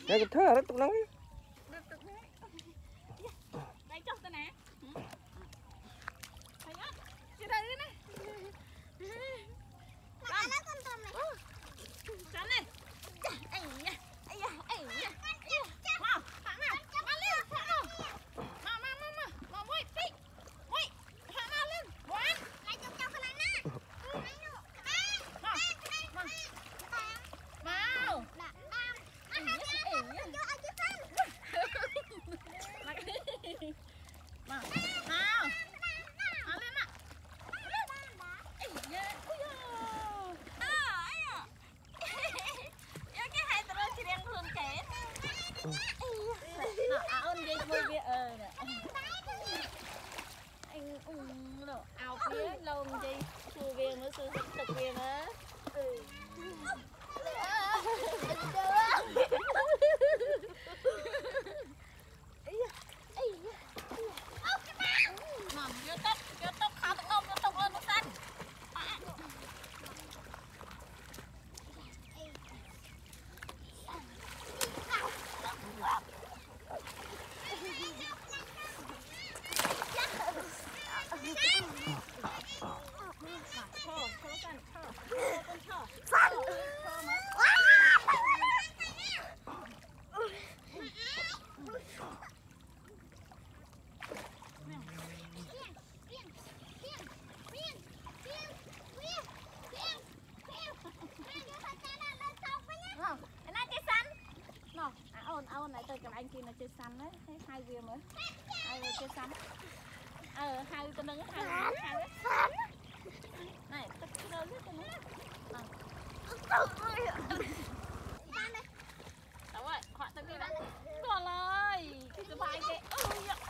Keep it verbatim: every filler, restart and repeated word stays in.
Đây cái thơ rất tục nóng. Đây cho tôi nè. Thấy á. Cái đây này. Con nó con tôm này. Cắn này. Ây da. Ây da. Ây da. Mau, thả nào. Thả lên, thả nào. Mau mau mau mau. Mau quay, đi. Quay. Thả nào lên. Ngoan. Lại chụp cho con này nè. Mau. Mau. Mau. Mau. Mau. Mau lên ạ. Ây da. Ui da. À, ấy à. Yêu cái hai tụi nó chỉ đang thường kể. Nó áo đi vui vẻ ờ nè. Anh ung nó áo phía lâu gì. Sư viên nữa sư thực viên nữa. Ừ. Mầm vô tóc, vô tóc khá tóc ôm, vô tóc ôm nó xanh. Ôn lại tôi cầm anh kia là chơi xanh đấy, thấy hai viên nữa, hai viên chơi xanh, ờ hai tôi nâng hai hai đấy, này tôi cứ đâu biết tôi nữa, đâu rồi, họ tôi đi đâu, còn rồi, cái bài kia,